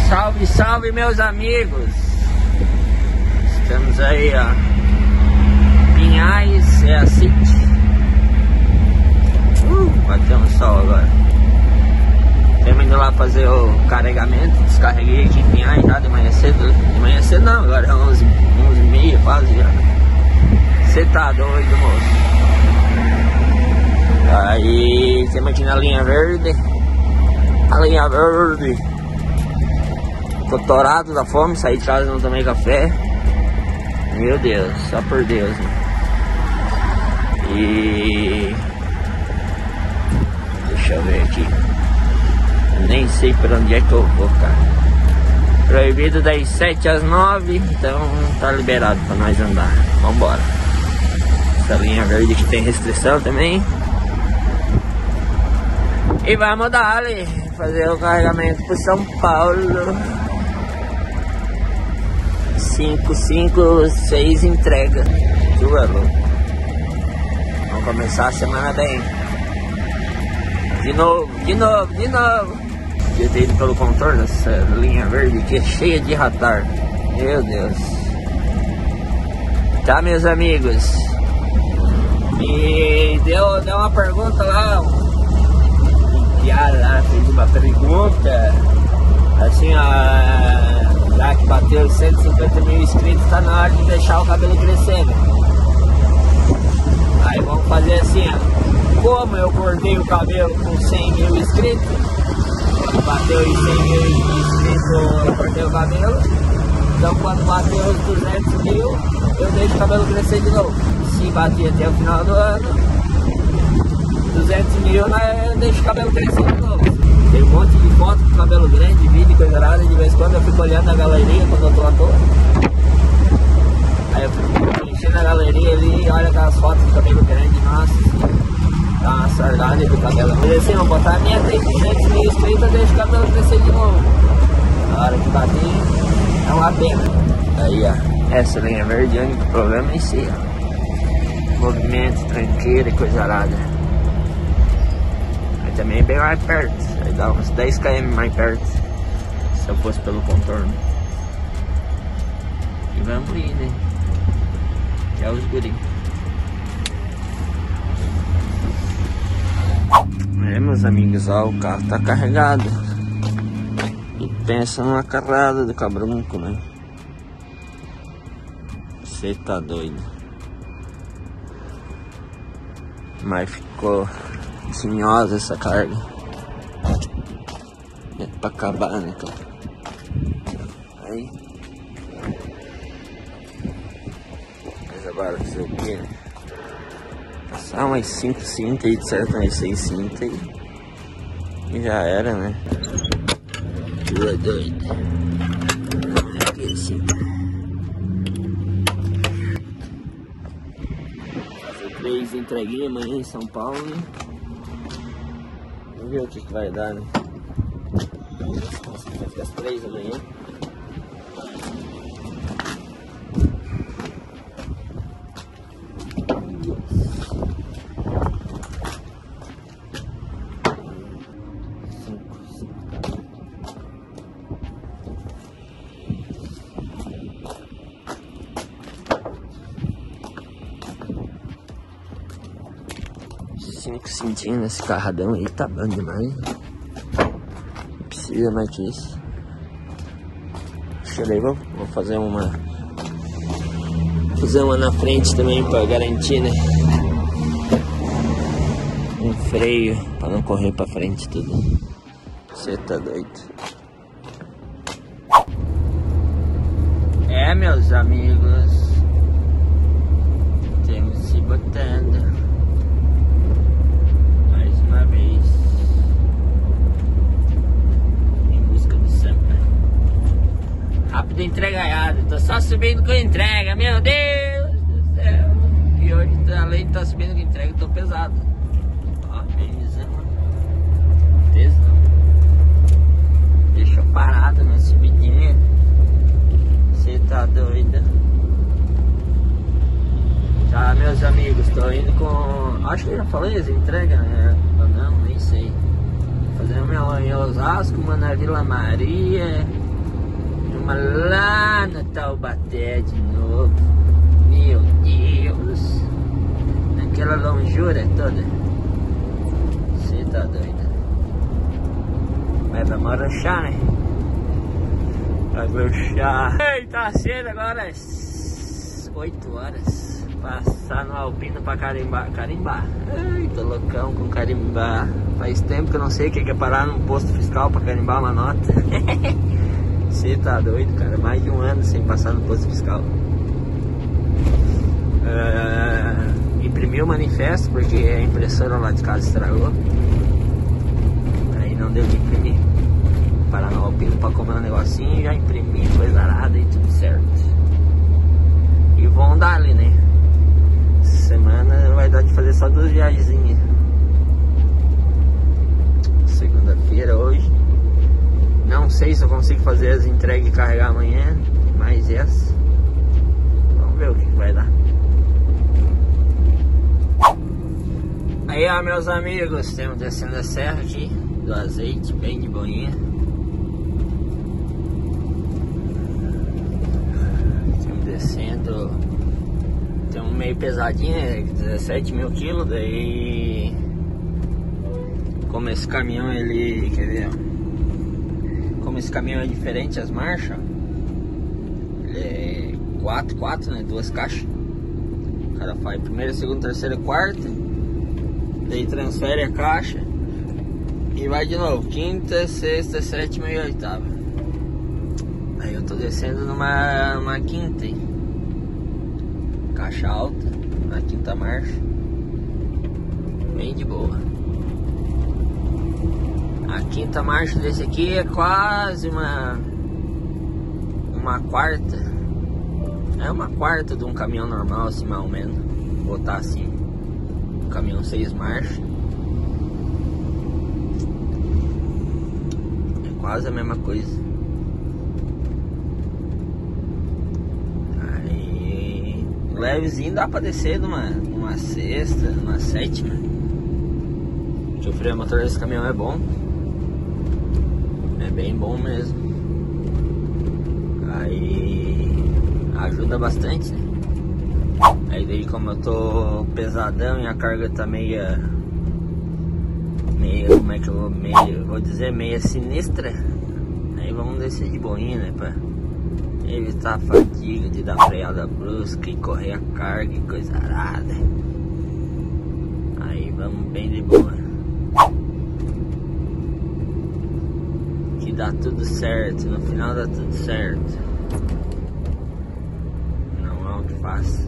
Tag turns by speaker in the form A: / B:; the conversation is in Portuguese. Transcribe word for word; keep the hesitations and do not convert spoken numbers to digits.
A: Salve, salve, meus amigos. Estamos aí, ó, Pinhais, é a City. Uh, bateu um sol agora. Estamos indo lá fazer o carregamento. Descarreguei aqui em Pinhais já de manhã cedo. De manhã cedo não, agora é onze e meia quase já. Você tá doido, moço? Aí, estamos aqui na linha verde. A linha verde. Tô torado da fome, saí de casa e não tomei café. Meu Deus, só por Deus, né? E... deixa eu ver aqui. Eu nem sei por onde é que eu vou, cara. Proibido das sete às nove, então tá liberado pra nós andar. Vambora. Essa linha verde aqui tem restrição também. E vamos dar ali, fazer o carregamento pro São Paulo. cinco, cinco, seis entrega. Tu é louco. Vamos começar a semana bem. De novo, de novo, de novo. Eu tenho ido pelo contorno dessa linha verde que é cheia de radar. Meu Deus. Tá, meus amigos. E deu, deu uma pergunta lá. Um piada lá, fez uma pergunta. Assim, ó. Já que bateu cento e cinquenta mil inscritos, tá na hora de deixar o cabelo crescendo. Aí vamos fazer assim, ó. Como eu cortei o cabelo com cem mil inscritos, bateu em cem mil inscritos, eu cortei o cabelo. Então quando bater os duzentos mil, eu deixo o cabelo crescer de novo. Se bater até o final do ano, duzentos mil, né, eu deixo o cabelo crescer de novo. Tem um monte de foto com cabelo grande, vídeo, coisa nada. De vez em quando eu fico olhando a galeria quando eu tô à toa. Aí eu fico enchendo a galeria ali e olho aquelas fotos de cabelo grande. Nossa, dá uma saudade do cabelo. Mas assim, vou botar a minha tem duzentos mil inscritos, eu deixo o cabelo crescer de novo. Na hora que bater, é uma pena. Aí, ó, essa linha verde, o único problema é em si, ó. Movimento, tranqueira e coisa arada. Aí também é bem mais perto. Vai dar uns dez quilômetros mais perto, se eu fosse pelo contorno. E vamos ir, né? Que é os guri. É, meus amigos, ó, o carro tá carregado. E pensa numa carrada do cabrunco, né? Você tá doido. Mas ficou tinhosa essa carga. É pra acabar, né, cara? Aí. Mas agora fazer o quê, né? Passar umas cinco cintas aí, de certo, umas seis cintas aí. E já era, né? Tu é doido. Aqui assim. Fazer três entreguinhas amanhã em São Paulo, né? Vamos ver o que, que vai dar, né? Fazer as três amanhã. Cinco cintinhos nesse carradão aí, tá bom demais. Não precisa mais que isso. Deixa eu ver, vou, vou fazer uma fazer uma na frente também pra garantir, né? Um freio pra não correr pra frente tudo. Você tá doido. É, meus amigos, temos se botando uma vez em busca do samba. Rápido entregaiado, tô só subindo com entrega, meu Deus do céu. E hoje, além de estar subindo com entrega, tô pesado. Ó, benzão, tesão. Deixa parado na subidinha. Você tá doida? Tá, meus amigos, tô indo com... acho que eu já falei as entregas, né? Não, nem sei. Fazendo meu em Osasco, uma na Vila Maria, Chegamos lá no Taubaté de novo. Meu Deus. Naquela longura toda. Você tá doido. Mas vai morochar, né? Vai morochar. Tá cedo agora, às oito horas. Passar no Alpino pra carimbar. Carimbar. Ai, tô loucão com carimbar. Faz tempo que eu não sei o que é parar num posto fiscal pra carimbar uma nota. Você tá doido, cara. Mais de um ano sem passar no posto fiscal. Uh, imprimi o manifesto porque a impressora lá de casa estragou. Aí não deu de imprimir. Parar no Alpino pra comer um negocinho, já imprimi, coisa arada e tudo certo. E vou andar ali, né? Semana vai dar de fazer só duas viagenzinhas. Segunda-feira hoje. Não sei se eu consigo fazer as entregas e carregar amanhã, mas essa. Vamos ver o que vai dar. Aí, ó, meus amigos, estamos descendo a serra aqui do Azeite, bem de boinha. Estamos descendo. Tem um meio pesadinho, né? dezessete mil quilos, daí como esse caminhão ele, quer ver, como esse caminhão é diferente as marchas, ele é quatro, quatro, né, duas caixas, o cara faz primeira, segunda, terceira, quarta, daí transfere a caixa e vai de novo, quinta, sexta, sétima e oitava. Aí eu tô descendo numa, numa quinta, hein? Caixa alta, na quinta marcha, bem de boa. A quinta marcha desse aqui é quase uma uma quarta, é uma quarta de um caminhão normal, assim, mais ou menos. Vou botar assim, um caminhão seis marchas, é quase a mesma coisa. Levezinho dá pra descer numa, numa sexta, numa sétima. O freio a motor desse caminhão é bom. É bem bom mesmo. Aí ajuda bastante, né? Aí daí como eu tô pesadão e a carga tá meia meia, como é que eu vou, meia, vou dizer, meia sinistra. Aí vamos descer de boinha, né, pra evitar a fadiga de dar freada brusca e correr a carga e coisa arada. Aí vamos bem de boa. Que dá tudo certo, no final dá tudo certo. Não é o que faz.